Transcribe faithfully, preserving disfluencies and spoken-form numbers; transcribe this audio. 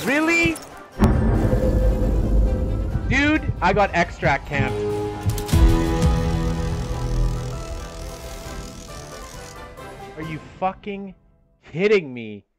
Really? Dude, I got extract camped. Are you fucking kidding me?